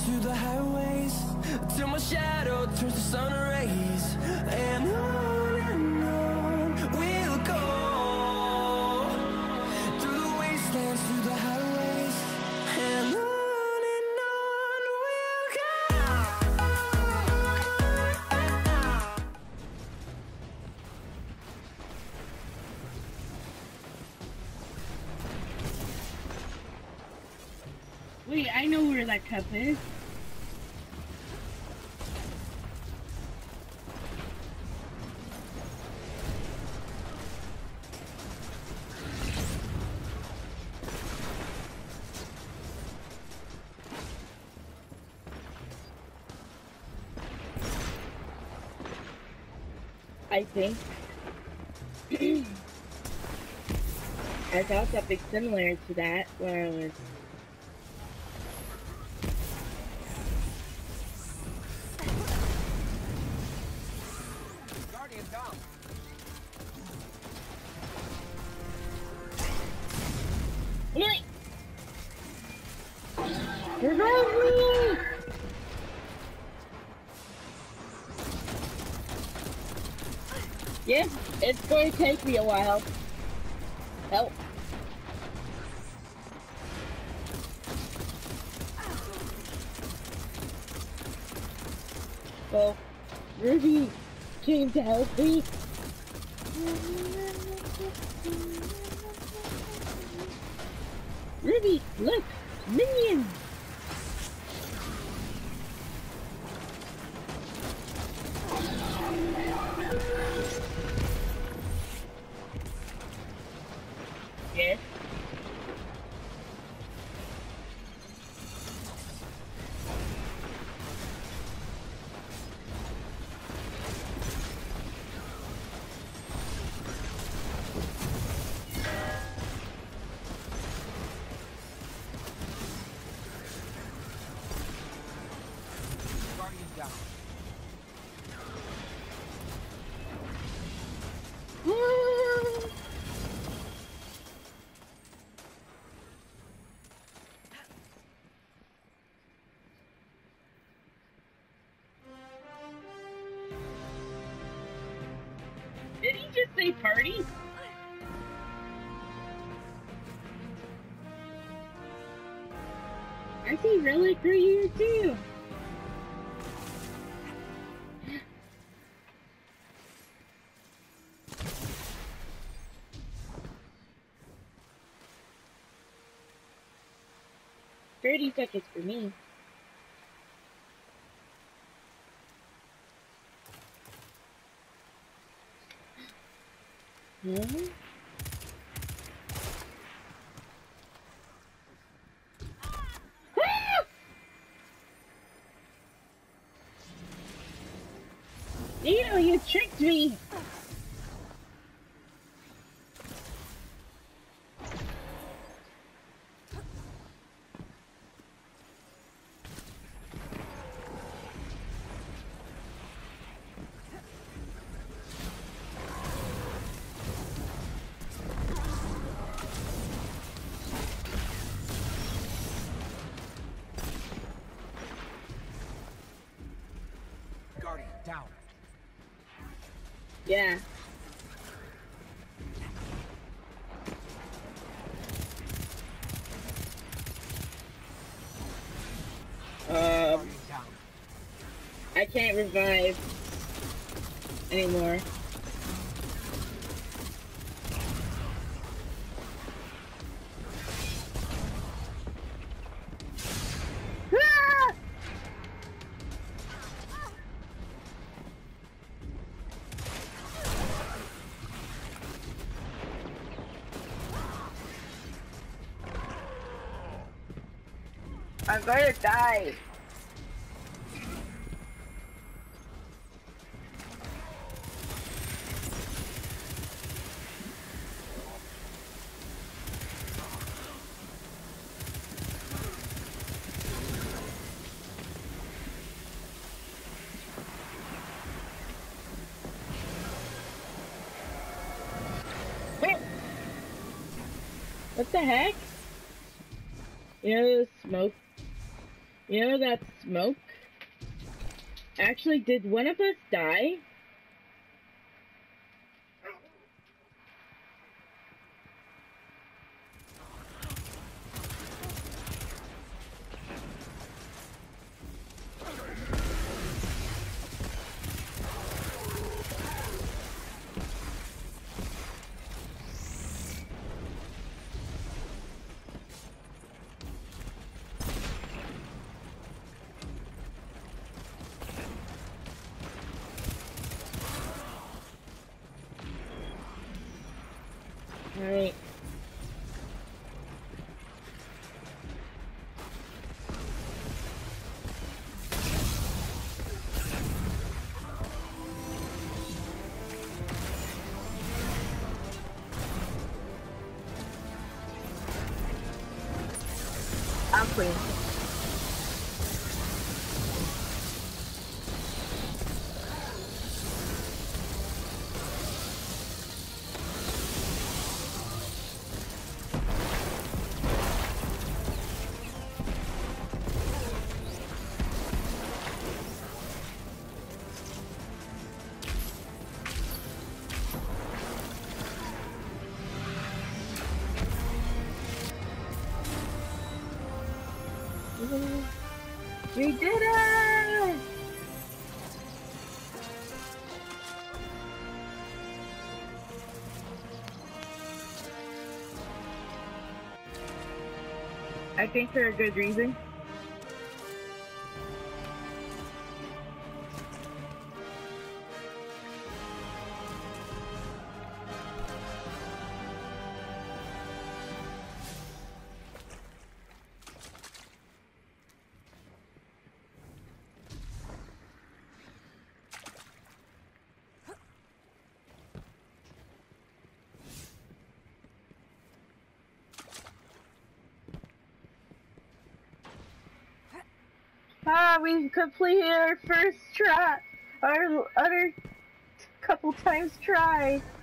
through the highways, till my shadow turns to sun rays. And on we'll go, through the wastelands, through the highways, and on we'll go. Wait, I know where that cup is. I think I saw something similar to that where I was Guardian down. Revive me! Yes, it's going to take me a while. Help. Well, Ruby came to help me. Ruby, look! Minions! Yes. Guardian down. Did he just say party? I see relic right here too. $30 seconds for me. Hmm? Ah! You tricked me! Guardian down. Yeah. Guardian down. I can't revive anymore. Ah! I'm going to die. What the heck? You know the smoke? You know that smoke? Actually, did one of us die? Right. I'm clean. We did it! I think for a good reason. Ah, we completed our first try, our other couple times try.